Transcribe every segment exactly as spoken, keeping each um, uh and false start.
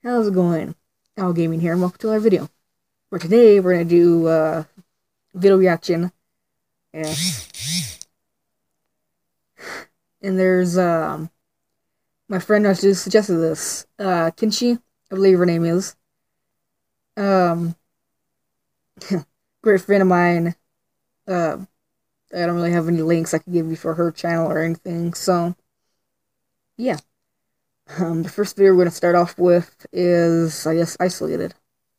How's it going? Owl Gaming here, and welcome to our video. For today, we're gonna do uh, video reaction. Yeah. And there's um, my friend actually suggested this. Uh, Kinchi, I believe her name is. Um, great friend of mine. Uh, I don't really have any links I could give you for her channel or anything. So, yeah. Um, the first video we're gonna start off with is, I guess, Isolated.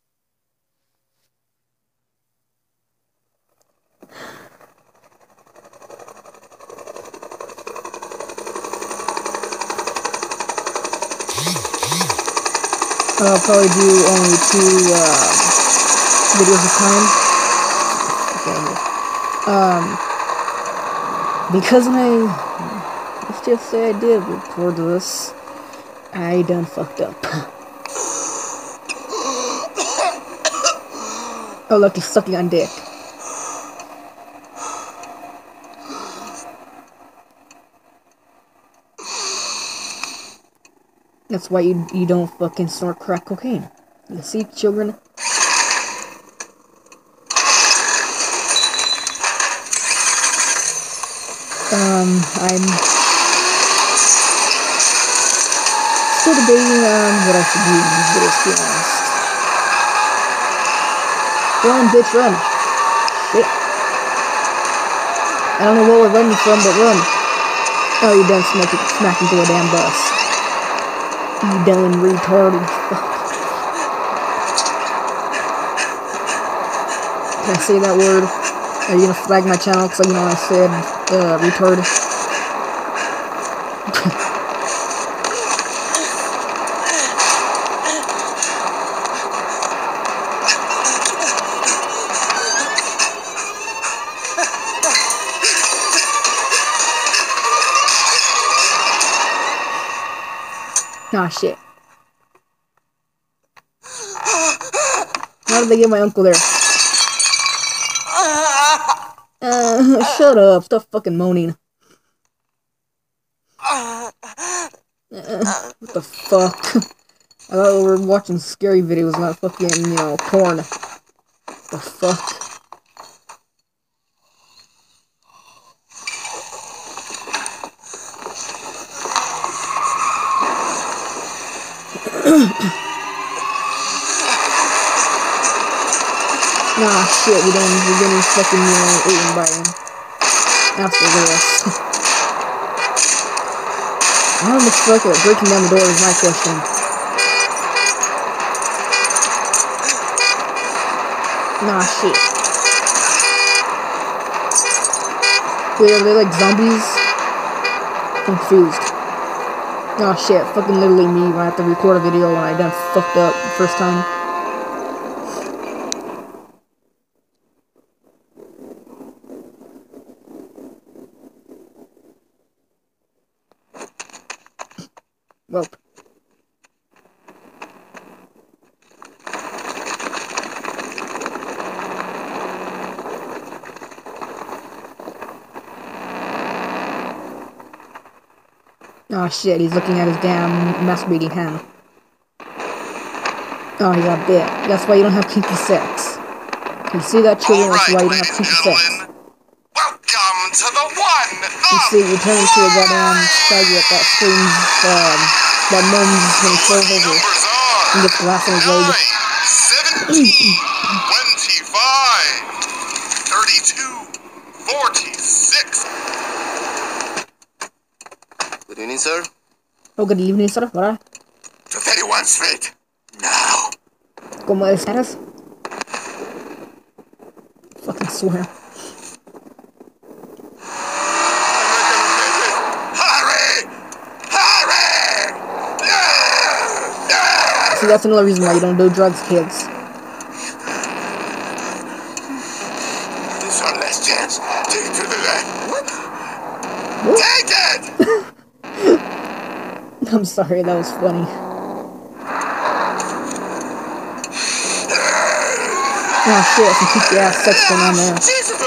I'll probably do only two uh, videos of time. Um, because when I, let's just say I did record this, I done fucked up. Oh look, he's sucking on dick. That's why you you don't fucking snort crack cocaine. You see, children? Um, I'm still debating on what I should do in these videos, to be honest. Run, bitch, run. Shit. I don't know where we're running from, but run. Oh, you done smacked, smacked into a damn bus. You done retarded. Fuck. Can I say that word? Are you gonna flag my channel because you know I said uh, retard? Ah, shit. How did they get my uncle there? Uh, shut up. Stop fucking moaning. Uh, what the fuck? I thought we were watching scary videos, not fucking, you know, porn. The fuck? Nah, shit, we don't, we're getting fucking, you know, eaten by him. After this. How the fuck are breaking down the door is my question. Nah, shit. Wait, are they like zombies? Confused. Oh shit, fucking literally me when I have to record a video when I done fucked up the first time. Well. Oh shit, he's looking at his damn masturbating hand. Oh, he got bit. That's why you don't have kinky sex. You see that, children? Right, that's why you don't have kinky sex. Welcome to the one. You see, you turn into a goddamn faggot that screams, um, that moans when he falls over and gets glass on his leg. seventeen, twenty-five, thirty-two, forty-six. Good evening, sir. Oh, good evening, sir. What? To thirty-one Street. Now. ¿Cómo estás? Fucking swear. Hurry! Hurry! See, that's another reason why you don't do drugs, kids. This our last chance. Take it to the left. What? Take it! I'm sorry, that was funny. Oh shit, some creepy ass sex going on there. Jesus!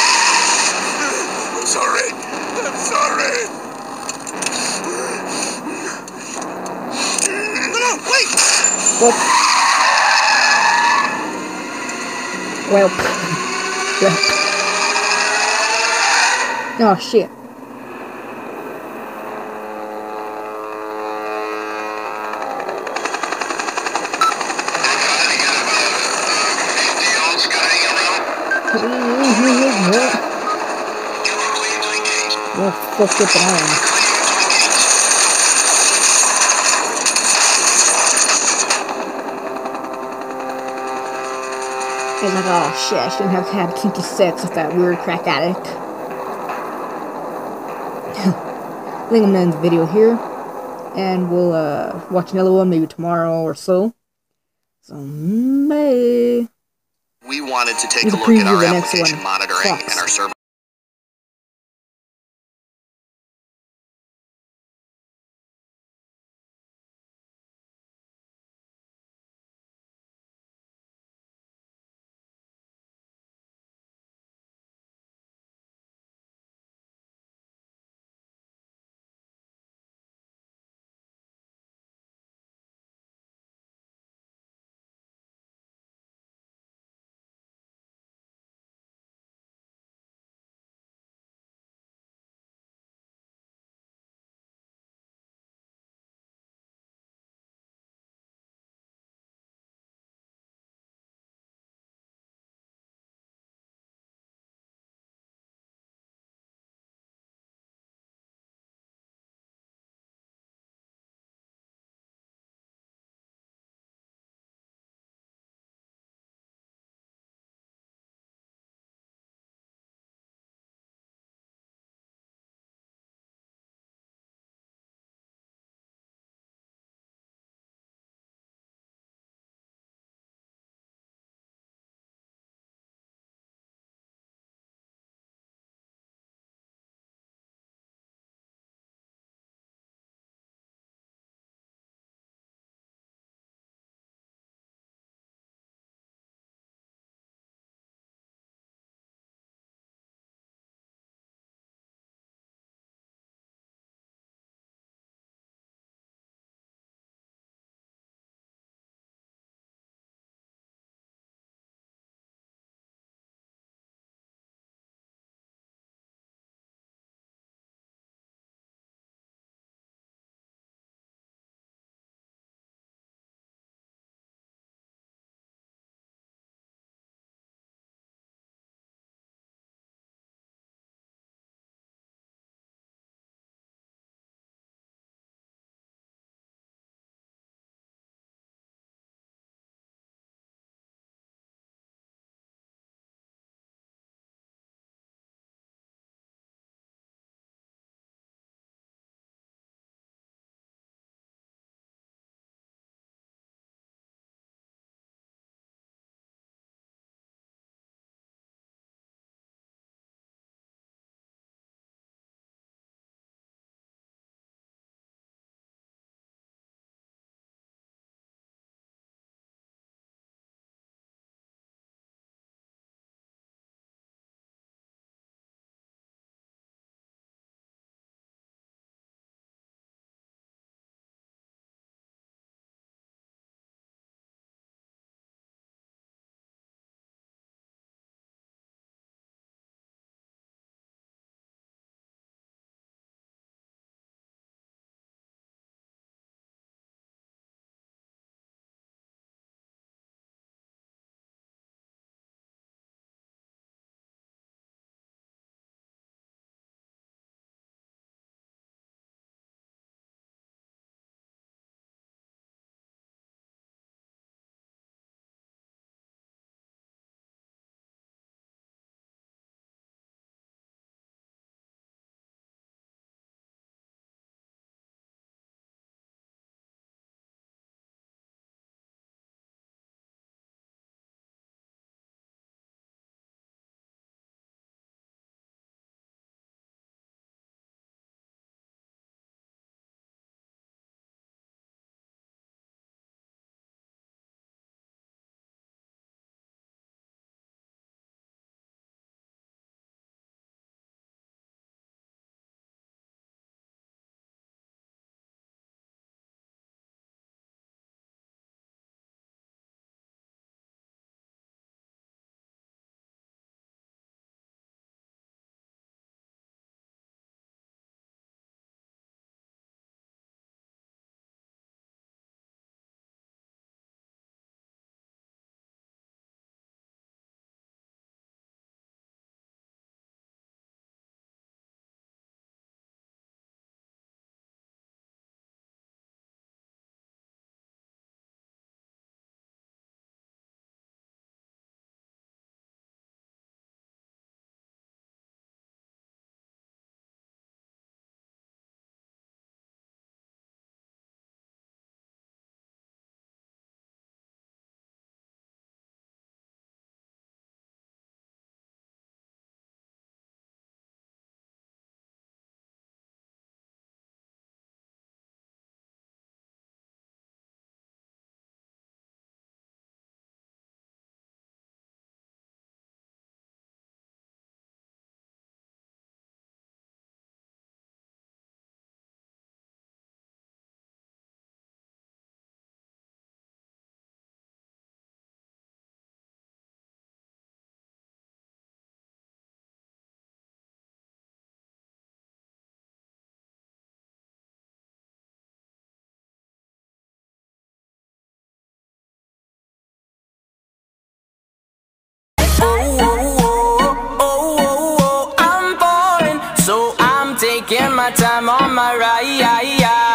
I'm sorry. I'm sorry. Well. Well. Well. Oh, shit. Well, fuck it on. He's like, oh shit, I shouldn't have had kinky sex with that weird crack addict. I think I'm gonna end the video here, and we'll uh, watch another one maybe tomorrow or so. So, bye. We wanted to take Here's a a look at preview of our the next application one. monitoring Sucks. and our server. my time on my ride.